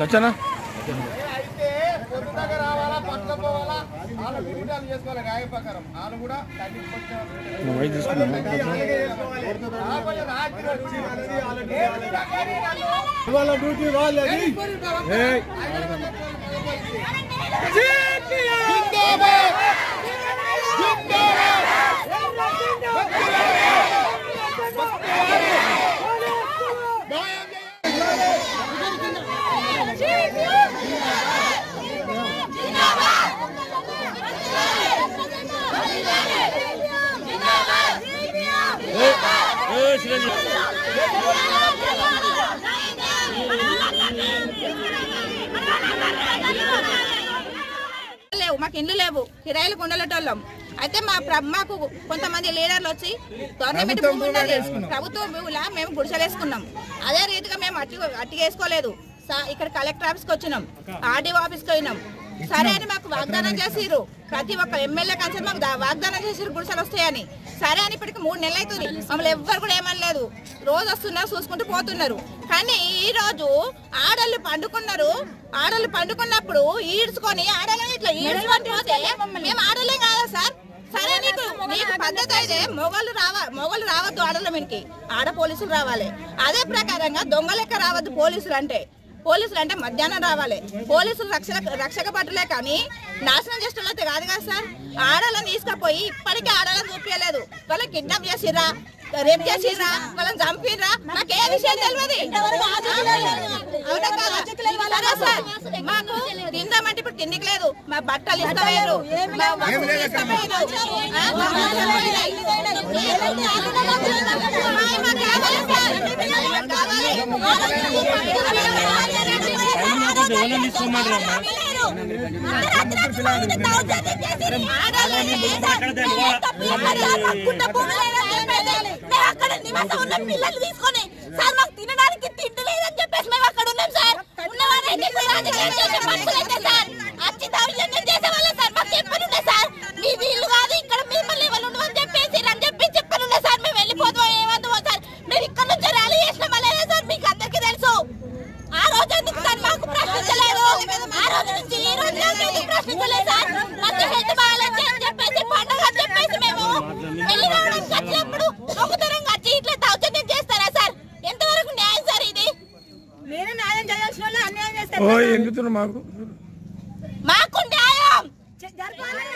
లచ్చనా duty వాళ్ళది లేవు, మాకు ఇండ్లు లేవు, కిరాయిలకు ఉండేటోళ్ళం. అయితే మాకు కొంతమంది లీడర్లు వచ్చి గవర్నమెంట్ భూమి ఉన్నది, ప్రభుత్వ భూములా మేము గుడిసెలేసుకున్నాం. అదే రీతిగా మేము అట్టిగా వేసుకోలేదు. ఇక్కడ కలెక్టర్ ఆఫీస్కి వచ్చినాం, ఆర్డీఓ ఆఫీస్కి పోయినాం. సరే అని మాకు వాగ్దానం చేసిర్రు, ప్రతి ఒక్క ఎమ్మెల్యే కన్సల్ మాకు వాగ్దానం చేసిర్రు గుడిసెలు వస్తాయని. సరే అని ఇప్పటికి 3 నెలలు అవుతుంది, మమ్మల్ని ఎవ్వరు కూడా ఏమనలేదు. రోజు వస్తున్నారు, చూసుకుంటూ పోతున్నారు. కానీ ఈ రోజు ఆడళ్ళు పండుకున్నప్పుడు ఈడ్చుకొని ఆడలని ఇట్లా ఈడ్చుకొని పోతే మేము ఆడలే కాదా సార్? సరే నీకు పద్ధతి అయితే మొగలు రావద్దు ఆడల మీదకి, ఆడ పోలీసులు రావాలి. అదే ప్రకారంగా దొంగ లెక్క రావద్దు పోలీసులు అంటే మధ్యాహ్నం రావాలి. పోలీసులు రక్షక పట్టులే కానీ నాశనం చేసేటోళ్ళైతే కాదు కదా సార్. ఆడలను తీసుకుపోయి ఇప్పటికీ ఆడలను చూపించలేదు. వాళ్ళని కిడ్నాప్ చేసిర్రా, రేప్ చేసిర్రా, వాళ్ళని చంపిర్రా, నాకు ఏ విషయం తెలియదు. మాకు తిందామంటే ఇప్పుడు తిండికి లేదు, మా బట్టలు ఇష్టమయ్యారు, అక్కడ నివాసం ఉన్న పిల్లలు తీసుకొని సార్ మాకు తినడానికి తిండి లేదని చెప్పేసి మేము అక్కడ ఉన్నాం సార్. ఉన్నవారైతే వచ్చి దౌర్జన్యం చేసేవాళ్ళ సార్. మాకు చెప్పనుండే సార్, మీ వీళ్ళు కాదు ఇక్కడ మిమ్మల్ని ఎవరు ఉండవని చెప్పేసి చెప్పనుండే సార్. మేము వెళ్ళిపోతాం, ఏమవుతామో సార్. మేము ఇక్కడ నుంచి ర్యాలీ చేసినామా లేదా సార్ మీకు అందరికీ తెలుసు. ఆ రోజు ఎందుకు సార్ మాకు ప్రశ్నించలేదు? ఆ రోజు నుంచి ఈ రోజు ఎందుకు ప్రశ్నించలేదు సార్? మాకు హెల్త్ బాగాలని చెప్పేసి పండుగ అని చెప్పేసి మేము వెళ్ళి రావడానికి వచ్చినప్పుడు దొంగతనంగా వచ్చి ఇట్లా దౌర్జన్యం చేస్తారా సార్? ఎంతవరకు న్యాయం సార్ ఇది? మీరు న్యాయం చేయాల్సిన వాళ్ళు అన్యాయం చేస్తారు. ఎందుకు మాకు న్యాయం